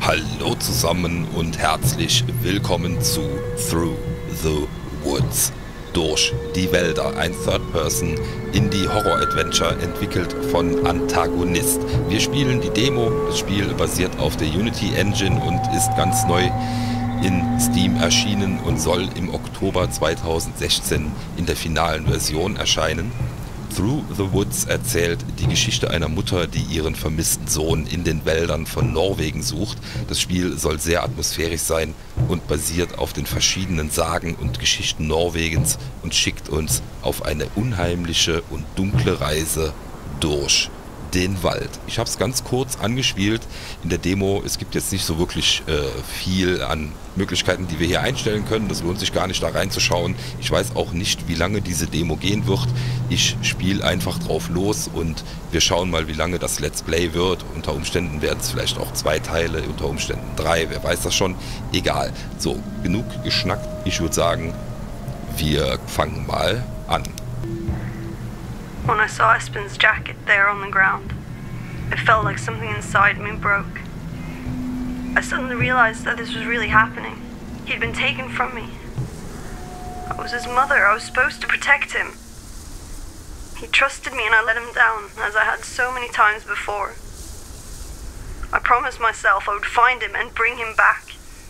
Hallo zusammen und herzlich willkommen zu Through the Woods. Durch die Wälder, ein Third-Person-Indie-Horror-Adventure entwickelt von Antagonist. Wir spielen die Demo, das Spiel basiert auf der Unity Engine und ist ganz neu in Steam erschienen und soll im Oktober 2016 in der finalen Version erscheinen. Through the Woods erzählt die Geschichte einer Mutter, die ihren vermissten Sohn in den Wäldern von Norwegen sucht. Das Spiel soll sehr atmosphärisch sein und basiert auf den verschiedenen Sagen und Geschichten Norwegens und schickt uns auf eine unheimliche und dunkle Reise durch den Wald. Ich habe es ganz kurz angespielt in der Demo. Es gibt jetzt nicht so wirklich viel an Möglichkeiten, die wir hier einstellen können. Das lohnt sich gar nicht, da reinzuschauen. Ich weiß auch nicht, wie lange diese Demo gehen wird. Ich spiele einfach drauf los und wir schauen mal, wie lange das Let's Play wird. Unter Umständen werden es vielleicht auch 2 Teile, unter Umständen 3, wer weiß das schon. Egal. So, genug geschnackt. Ich würde sagen, wir fangen mal an. When I saw Espen's jacket there on the ground, it felt like something inside me broke. I suddenly realized that this was really happening. He'd been taken from me. I was his mother. I was supposed to protect him. He trusted me and I let him down, as I had so many times before. I promised myself I would find him and bring him back.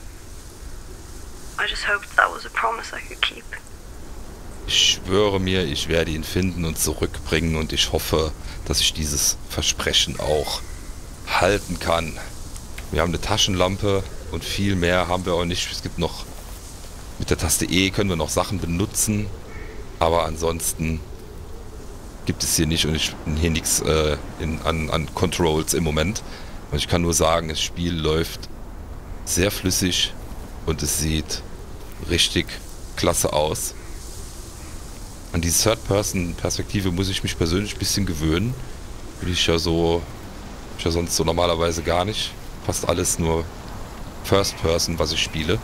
I just hoped that was a promise I could keep. Ich schwöre mir, ich werde ihn finden und zurückbringen und ich hoffe, dass ich dieses Versprechen auch halten kann. Wir haben eine Taschenlampe und viel mehr haben wir auch nicht. Es gibt noch, mit der Taste E können wir noch Sachen benutzen, aber ansonsten gibt es hier nicht und ich bin hier nichts an Controls im Moment. Und ich kann nur sagen, das Spiel läuft sehr flüssig und es sieht richtig klasse aus. An diese Third-Person-Perspektive muss ich mich persönlich ein bisschen gewöhnen. Bin ich ja sonst so normalerweise gar nicht. Fast alles nur First-Person, was ich spiele.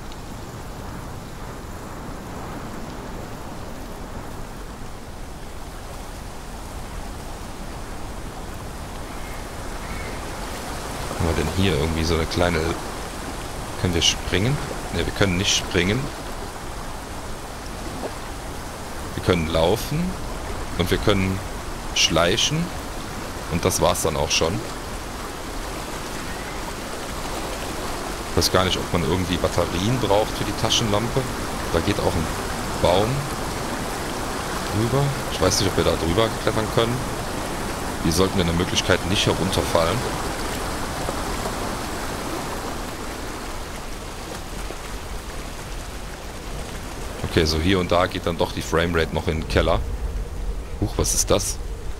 Was haben wir denn hier? Irgendwie so eine kleine... Können wir springen? Ne, wir können nicht springen. Wir können laufen und wir können schleichen und das war's dann auch schon. Ich weiß gar nicht, ob man irgendwie Batterien braucht für die Taschenlampe. Da geht auch ein Baum drüber. Ich weiß nicht, ob wir da drüber klettern können. Wir sollten in der Möglichkeit nicht herunterfallen. Okay, so hier und da geht dann doch die Framerate noch in den Keller. Huch, was ist das?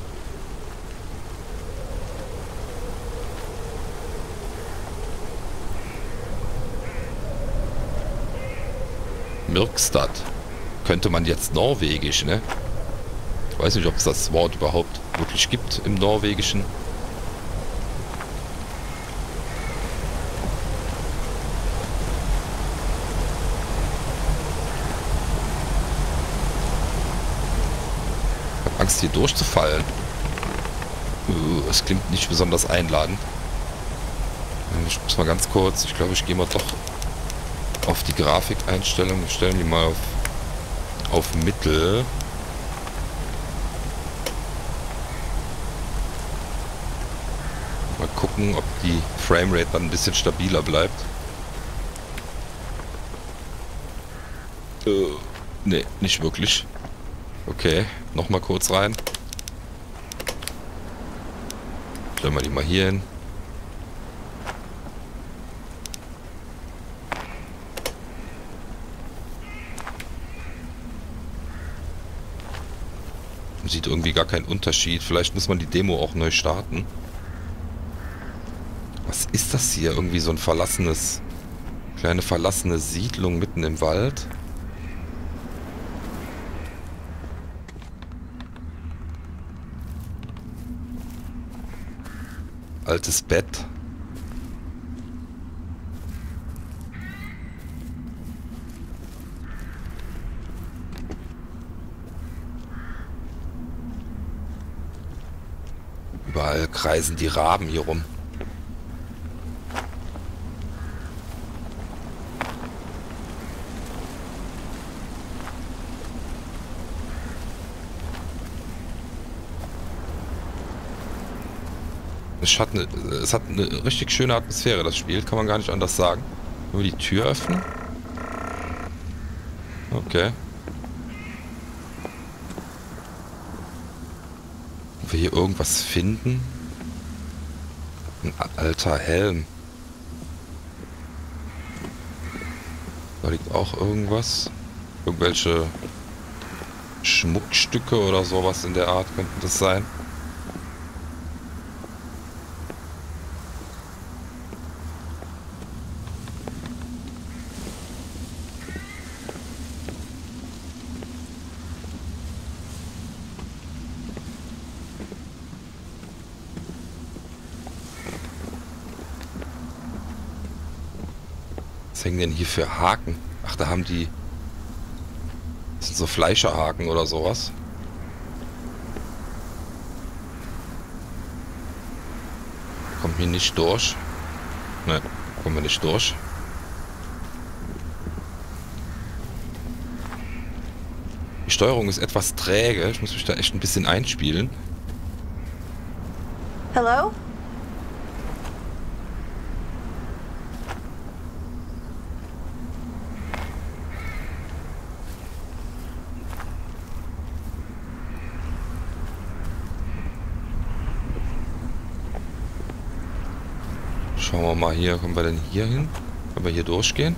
Mirkstad. Könnte man jetzt Norwegisch, ne? Ich weiß nicht, ob es das Wort überhaupt wirklich gibt im Norwegischen. Angst hier durchzufallen. Es klingt nicht besonders einladend. Ich muss mal ganz kurz, ich glaube, ich gehe mal doch auf die Grafikeinstellung. Wir stellen die mal auf Mittel. Mal gucken, ob die Framerate dann ein bisschen stabiler bleibt. Ne, nicht wirklich. Okay, nochmal kurz rein. Stellen wir die mal hier hin. Man sieht irgendwie gar keinen Unterschied. Vielleicht muss man die Demo auch neu starten. Was ist das hier? Irgendwie so ein kleine verlassene Siedlung mitten im Wald. Altes Bett. Überall kreisen die Raben hier rum. Es hat eine richtig schöne Atmosphäre, das Spiel. Kann man gar nicht anders sagen. Nur die Tür öffnen. Okay. Ob wir hier irgendwas finden? Ein alter Helm. Da liegt auch irgendwas. Irgendwelche Schmuckstücke oder sowas in der Art könnten das sein. Was hängen denn hier für Haken? Ach, da haben die... Das sind so Fleischerhaken oder sowas. Kommt hier nicht durch. Ne, kommen wir nicht durch. Die Steuerung ist etwas träge. Ich muss mich da echt ein bisschen einspielen. Hello? Schauen wir mal hier. Kommen wir denn hier hin? Können wir hier durchgehen?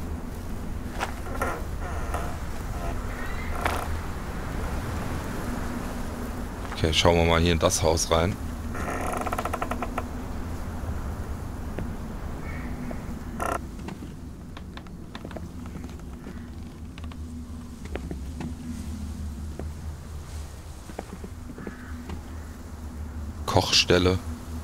Okay, schauen wir mal hier in das Haus rein. Kochstelle.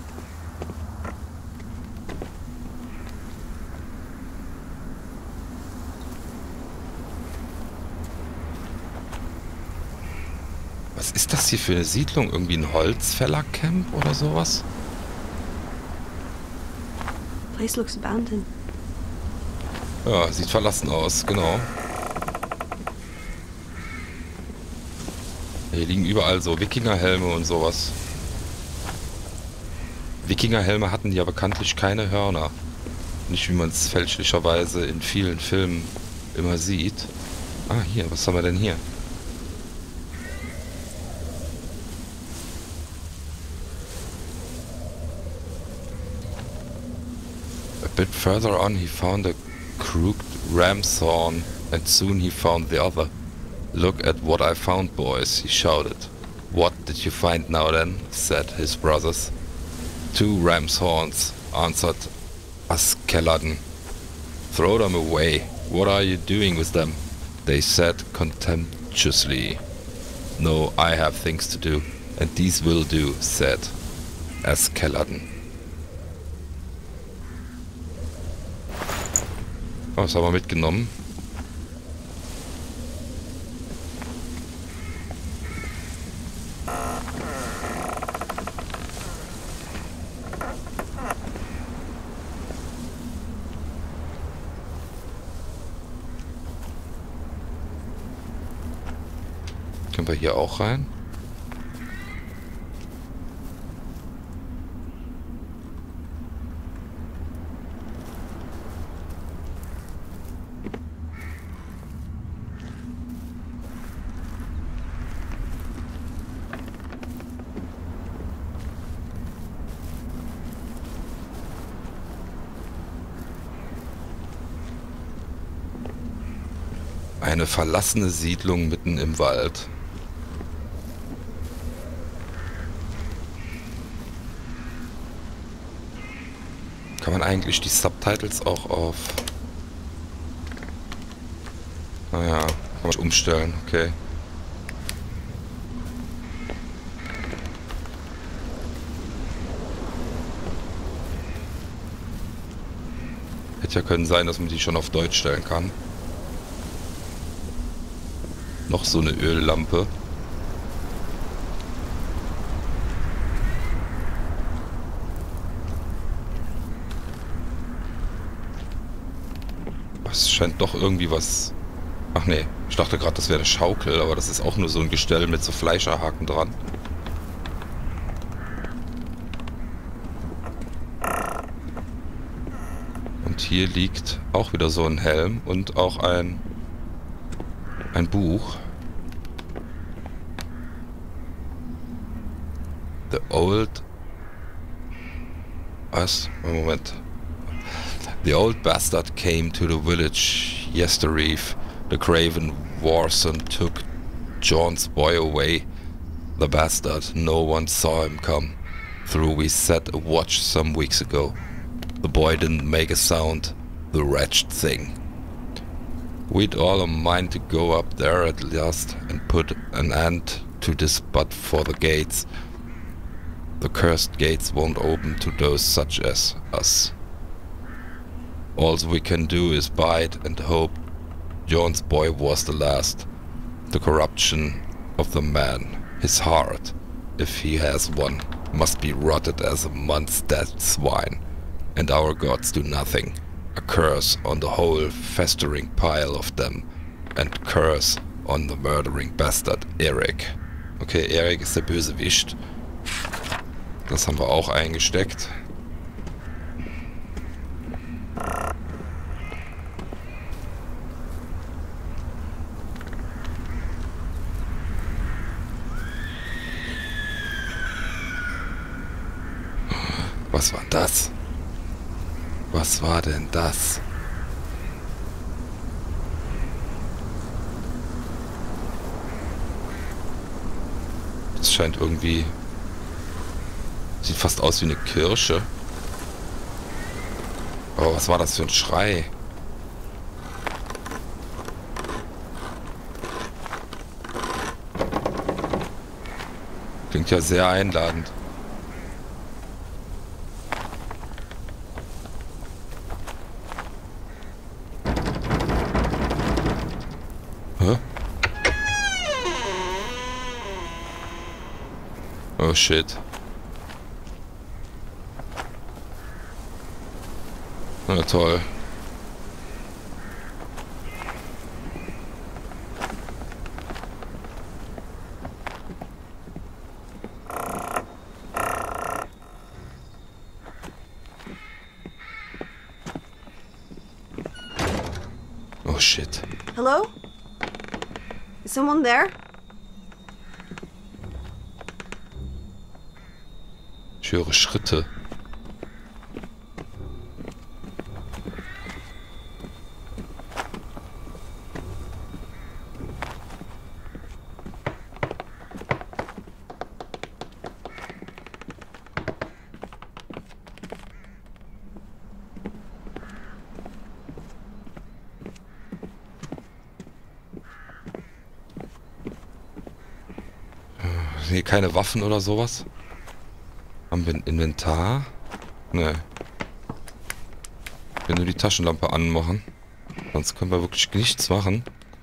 Was ist das hier für eine Siedlung? Irgendwie ein Holzfällercamp oder sowas? Place looks abandoned. Ja, sieht verlassen aus, genau. Hier liegen überall so Wikingerhelme und sowas. Wikingerhelme hatten ja bekanntlich keine Hörner. Nicht wie man es fälschlicherweise in vielen Filmen immer sieht. Ah, hier, was haben wir denn hier? A bit further on he found a crooked ram's horn and soon he found the other. Look at what I found, boys, he shouted. What did you find now then? Said his brothers. 2 ram's horns, answered Askeladden. Throw them away. What are you doing with them? They said contemptuously. No, I have things to do, and these will do, said Askeladden. Oh, das haben wir mitgenommen. Können wir hier auch rein? Eine verlassene Siedlung mitten im Wald. Kann man eigentlich die Subtitles auch auf... Naja, kann man umstellen, okay. Hätte ja können sein, dass man die schon auf Deutsch stellen kann. Noch so eine Öllampe. Es scheint doch irgendwie was... Ach nee, ich dachte gerade, das wäre eine Schaukel, aber das ist auch nur so ein Gestell mit so Fleischerhaken dran. Und hier liegt auch wieder so ein Helm und auch ein Buch. The old... Was? Moment. The old bastard came to the village yestereve. The craven warson took John's boy away. The bastard, no one saw him come. Through we set a watch some weeks ago. The boy didn't make a sound, the wretched thing. We'd all a mind to go up there at last and put an end to this, but for the gates. The cursed gates won't open to those such as us. All we can do is bide and hope John's boy was the last. The corruption of the man, his heart, if he has one, must be rotted as a month's dead swine. And our gods do nothing. A curse on the whole festering pile of them. And curse on the murdering bastard Eric. Okay, Eric ist der Bösewicht. Das haben wir auch eingesteckt. Was war das? Was war denn das? Das scheint irgendwie... Sieht fast aus wie eine Kirche. Aber was war das für ein Schrei? Klingt ja sehr einladend. Oh shit. Na toll. Oh shit. Hello? Is someone there? Ich höre Schritte. Hier keine Waffen oder sowas? Haben wir ein Inventar? Ne. Ich will nur die Taschenlampe anmachen. Sonst können wir wirklich nichts machen.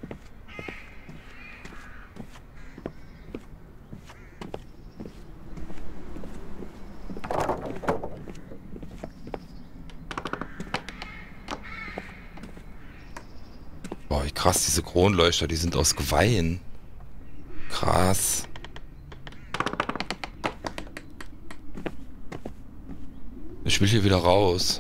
Boah, wie krass, diese Kronleuchter, die sind aus Geweihen. Krass. Ich will hier wieder raus.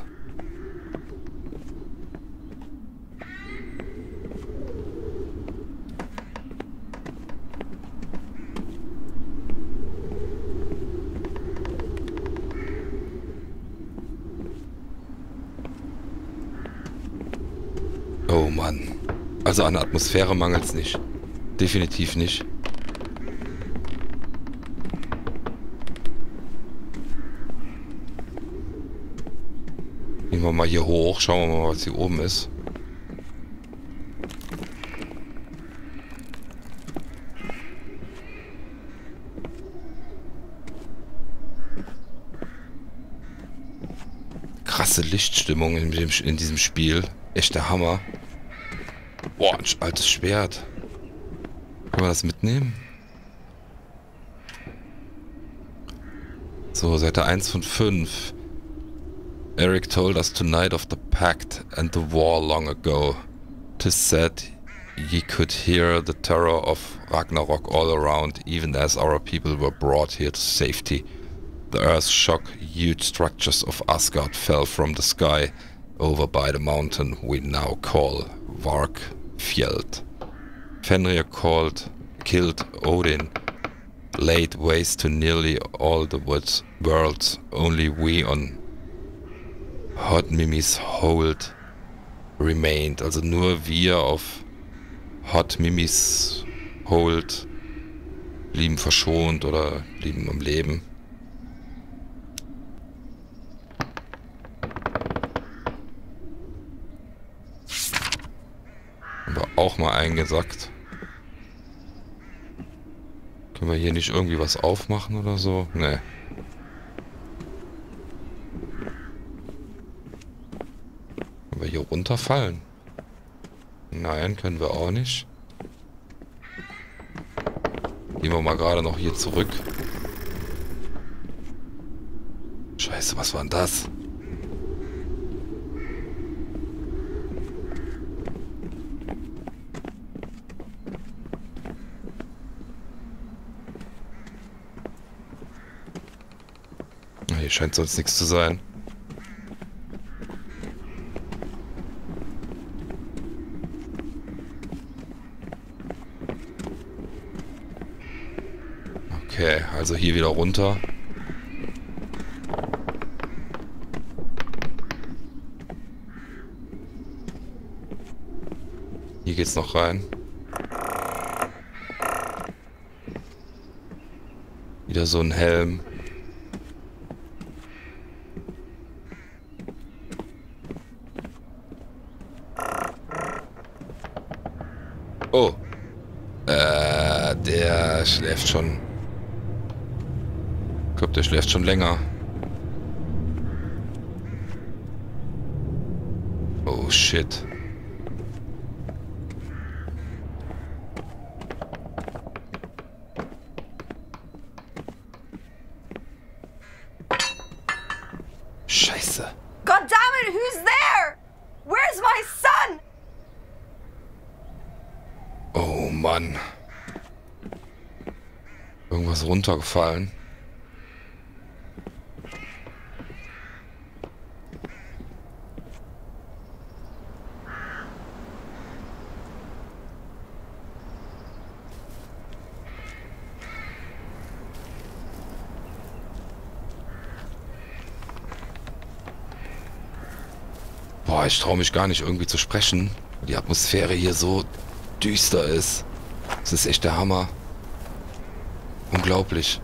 Oh Mann. Also an der Atmosphäre mangelt es nicht. Definitiv nicht. Gehen wir mal hier hoch, schauen wir mal, was hier oben ist. Krasse Lichtstimmung in diesem Spiel. Echt der Hammer. Boah, ein altes Schwert. Können wir das mitnehmen? So, Seite 1 von 5. Eric told us tonight of the pact and the war long ago. 'Tis said ye could hear the terror of Ragnarok all around, even as our people were brought here to safety. The earth shook, huge structures of Asgard fell from the sky, Over by the mountain we now call Varkfjeld. Fenrir killed Odin, laid waste to nearly all the worlds. Only we on Hot-Mimis Hold remained. Also nur wir auf Hot-Mimis Hold blieben verschont oder blieben am Leben. Haben wir auch mal eingesackt. Können wir hier nicht irgendwie was aufmachen oder so? Nee. Können wir hier runterfallen? Nein, können wir auch nicht. Gehen wir mal gerade noch hier zurück. Scheiße, was war denn das? Hier scheint sonst nichts zu sein. Okay, also hier wieder runter. Hier geht's noch rein. Wieder so ein Helm. Oh. Der schläft schon. Ich glaube, der schläft schon länger. Oh, shit. Scheiße. God damn it, who's there? Where's my son? Oh, Mann. Irgendwas runtergefallen. Boah, ich traue mich gar nicht irgendwie zu sprechen. Die Atmosphäre hier so düster ist. Das ist echt der Hammer. Unglaublich.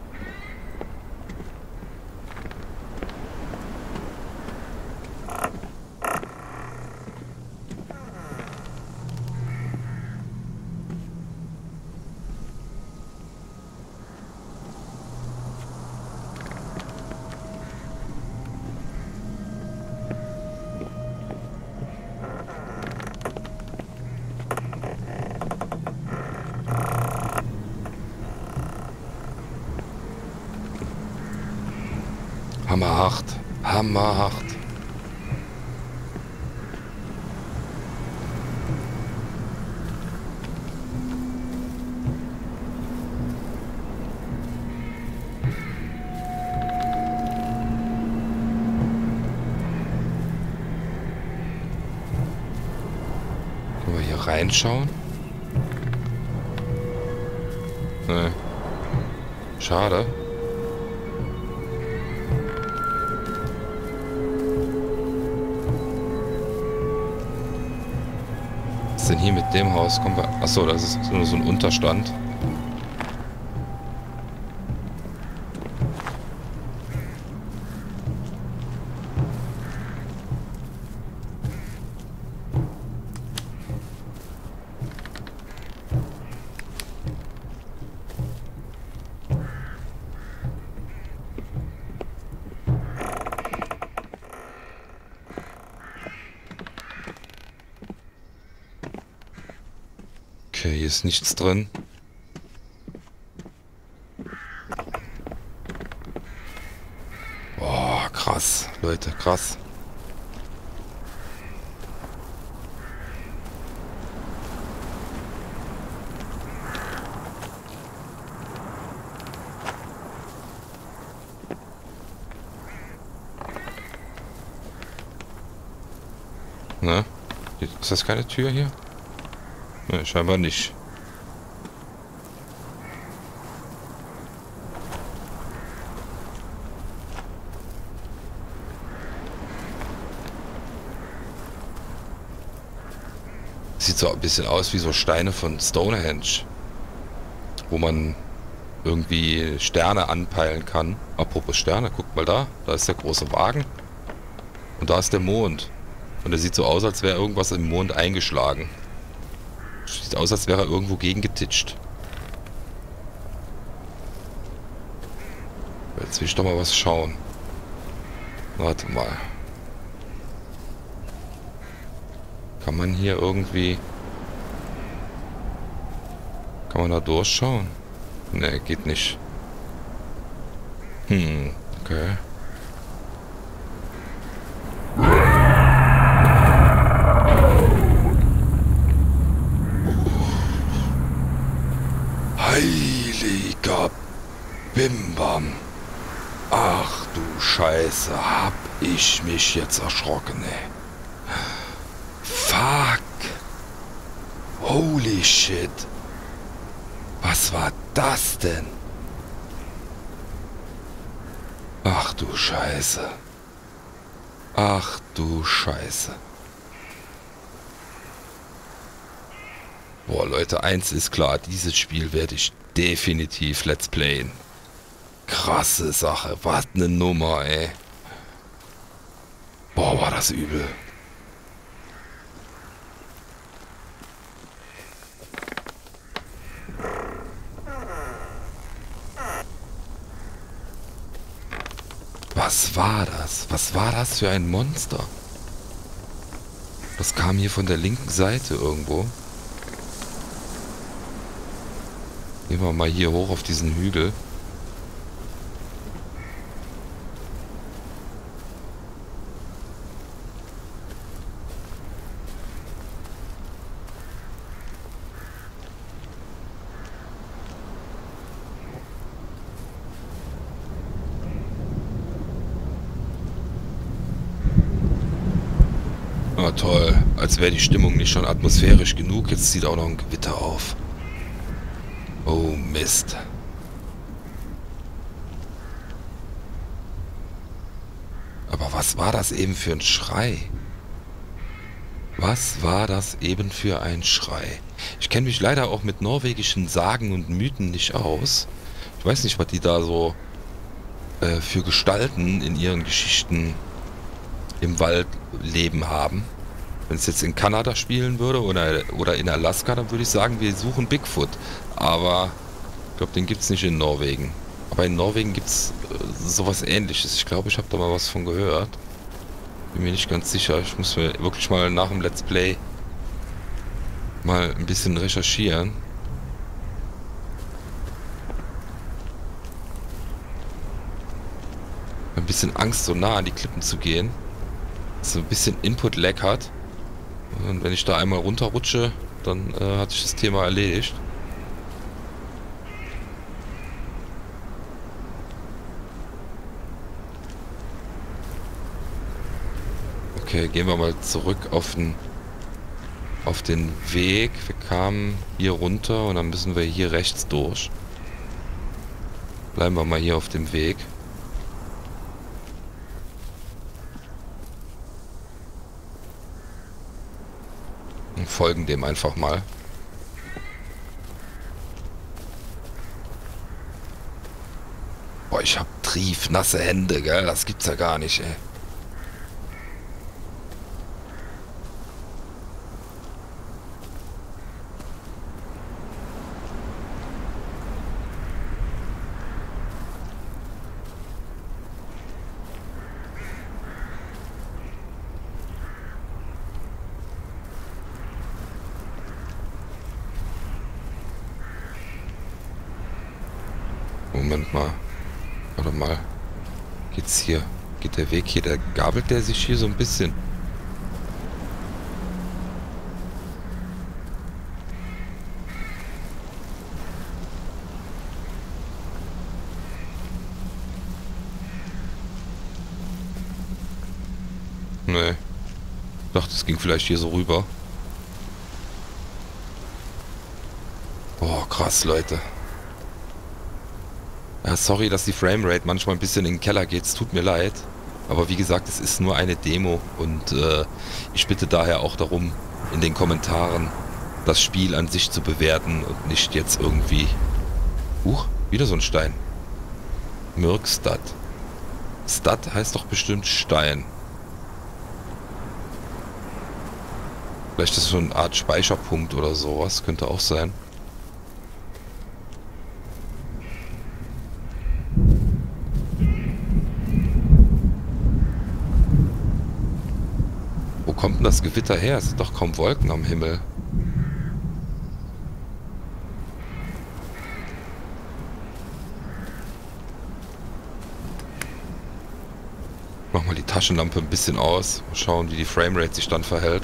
Hammerhart. Hammerhart. Können wir hier reinschauen? Nee. Schade. Was ist denn hier mit dem Haus? Kommen wir. Achso, das ist nur so ein Unterstand. Okay, hier ist nichts drin. Boah, krass, Leute, krass. Ne? Ist das keine Tür hier? Ne, scheinbar nicht. Sieht so ein bisschen aus wie so Steine von Stonehenge, wo man irgendwie Sterne anpeilen kann. Apropos Sterne, guckt mal da. Da ist der große Wagen. Und da ist der Mond. Und der sieht so aus, als wäre irgendwas im Mond eingeschlagen. Sieht aus, als wäre er irgendwo gegengetitscht. Jetzt will ich doch mal was schauen. Warte mal. Kann man hier irgendwie... Kann man da durchschauen? Ne, geht nicht. Okay. Heiliger Bimbam. Ach du Scheiße, hab ich mich jetzt erschrocken, ey. Fuck. Holy shit. Was war das denn? Ach du Scheiße. Ach du Scheiße. Boah, Leute, eins ist klar, dieses Spiel werde ich definitiv let's playen. Krasse Sache, was ne Nummer, ey. Boah, war das übel. Was war das? Was war das für ein Monster? Das kam hier von der linken Seite irgendwo. Gehen wir mal hier hoch auf diesen Hügel. Ah, toll. Als wäre die Stimmung nicht schon atmosphärisch genug. Jetzt zieht auch noch ein Gewitter auf. Oh, Mist. Aber was war das eben für ein Schrei? Was war das eben für ein Schrei? Ich kenne mich leider auch mit norwegischen Sagen und Mythen nicht aus. Ich weiß nicht, was die da so für Gestalten in ihren Geschichten im Waldleben haben. Wenn es jetzt in Kanada spielen würde oder in Alaska, dann würde ich sagen, wir suchen Bigfoot. Aber ich glaube, den gibt es nicht in Norwegen. Aber in Norwegen gibt es sowas Ähnliches. Ich glaube, ich habe da mal was von gehört. Bin mir nicht ganz sicher. Ich muss mir wirklich mal nach dem Let's Play mal ein bisschen recherchieren. Ein bisschen Angst, so nah an die Klippen zu gehen. Dass so ein bisschen Input-Lag hat. Und wenn ich da einmal runterrutsche, dann hat sich das Thema erledigt. Okay, gehen wir mal zurück auf den Weg. Wir kamen hier runter und dann müssen wir hier rechts durch. Bleiben wir mal hier auf dem Weg. Und folgen dem einfach mal. Boah, ich hab triefnasse Hände, gell? Das gibt's ja gar nicht, ey. Moment mal. Warte mal. Geht's hier? Geht der Weg hier? Gabelt der sich hier so ein bisschen? Nee. Ich dachte, es ging vielleicht hier so rüber. Oh, krass, Leute. Ja, sorry, dass die Framerate manchmal ein bisschen in den Keller geht. Es tut mir leid. Aber wie gesagt, es ist nur eine Demo. Und ich bitte daher auch darum, in den Kommentaren das Spiel an sich zu bewerten und nicht jetzt irgendwie... wieder so ein Stein. Mürkstad. Stad heißt doch bestimmt Stein. Vielleicht ist das so eine Art Speicherpunkt oder sowas. Könnte auch sein. Wo kommt denn das Gewitter her? Es sind doch kaum Wolken am Himmel. Mach mal die Taschenlampe ein bisschen aus. Mal schauen, wie die Framerate sich dann verhält.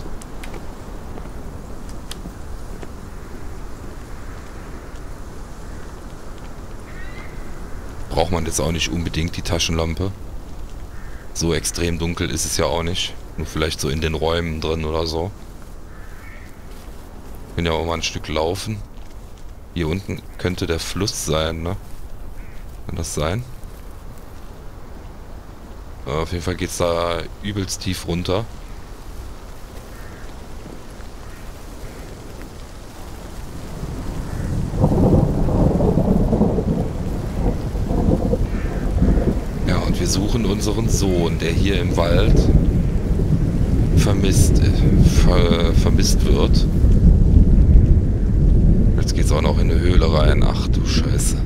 Braucht man jetzt auch nicht unbedingt die Taschenlampe. So extrem dunkel ist es ja auch nicht. Nur vielleicht so in den Räumen drin oder so. Ich kann ja auch mal ein Stück laufen. Hier unten könnte der Fluss sein, ne? Kann das sein? Auf jeden Fall geht es da übelst tief runter. Ja, und wir suchen unseren Sohn, der hier im Wald vermisst wird. Jetzt geht's auch noch in eine Höhle rein. Ach du Scheiße.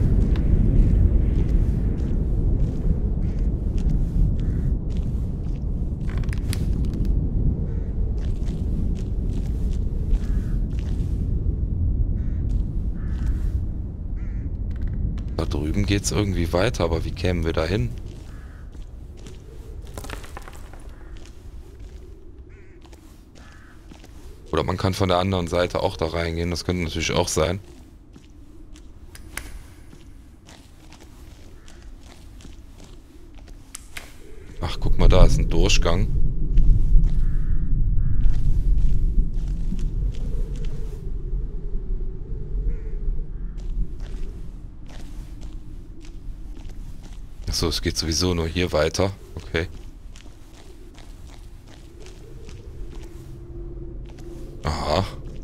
Da drüben geht's irgendwie weiter, aber wie kämen wir da hin? Oder man kann von der anderen Seite auch da reingehen, das könnte natürlich auch sein. Ach, guck mal, da ist ein Durchgang. Achso, es geht sowieso nur hier weiter. Okay. Aha.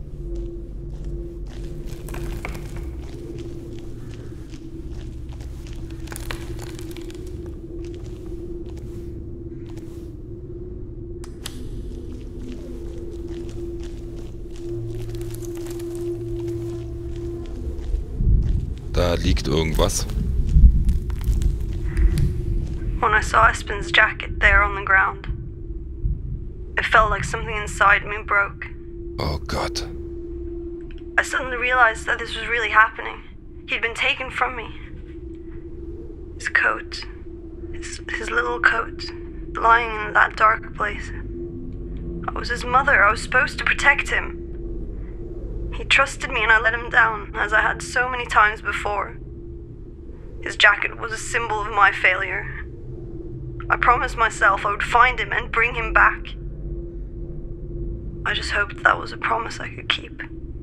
Da liegt irgendwas. When I saw Espen's jacket there on the ground, it felt like something inside me broke. Oh Gott. I suddenly realized that this was really happening. He'd been taken from me. His coat, his little coat, lying in that dark place. I was his mother. I was supposed to protect him. He trusted me and I let him down, as I had so many times before. His jacket was a symbol of my failure. I promised myself I would find him and bring him back. I just hoped that was a promise I could keep.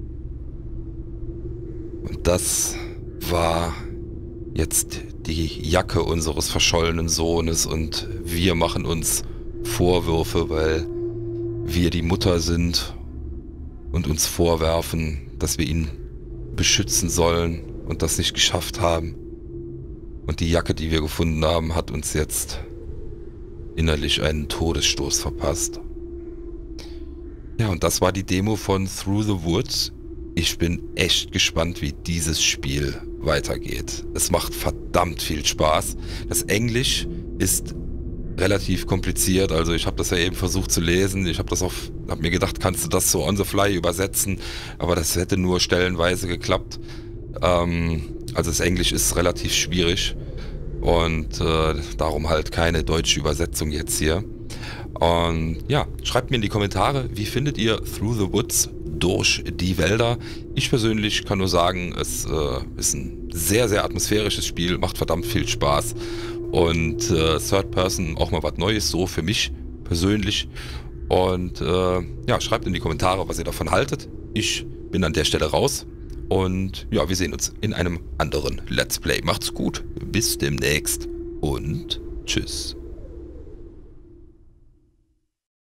Und das war jetzt die Jacke unseres verschollenen Sohnes und wir machen uns Vorwürfe, weil wir die Mutter sind und uns vorwerfen, dass wir ihn beschützen sollen und das nicht geschafft haben. Und die Jacke, die wir gefunden haben, hat uns jetzt innerlich einen Todesstoß verpasst. Ja, und das war die Demo von Through the Woods. Ich bin echt gespannt, wie dieses Spiel weitergeht. Es macht verdammt viel Spaß. Das Englisch ist relativ kompliziert, also ich habe das ja eben versucht zu lesen. Ich habe mir gedacht, kannst du das so on the fly übersetzen, aber das hätte nur stellenweise geklappt. Also das Englisch ist relativ schwierig und darum halt keine deutsche Übersetzung jetzt hier. Und ja, schreibt mir in die Kommentare, wie findet ihr Through the Woods, durch die Wälder? Ich persönlich kann nur sagen, es ist ein sehr, sehr atmosphärisches Spiel, macht verdammt viel Spaß und Third Person auch mal was Neues, so für mich persönlich. Und ja, schreibt in die Kommentare, was ihr davon haltet. Ich bin an der Stelle raus. Und ja, wir sehen uns in einem anderen Let's Play. Macht's gut, bis demnächst und tschüss.